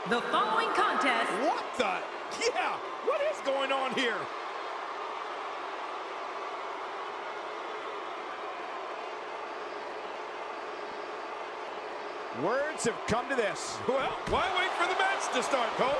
The following contest. What the? Yeah, what is going on here? Words have come to this. Well, why wait for the match to start, Cole?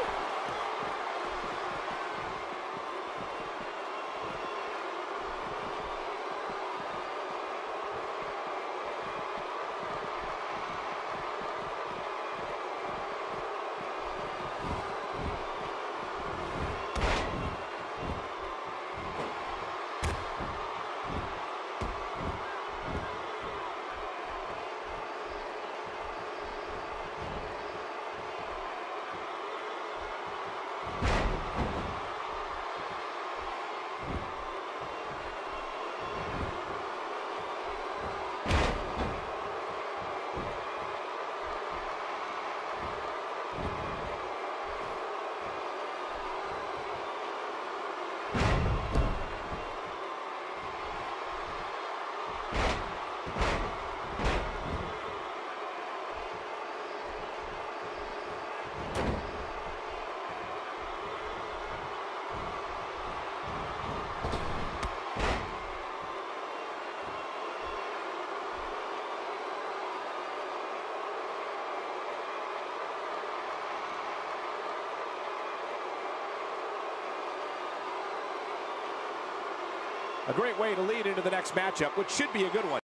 A great way to lead into the next matchup, which should be a good one.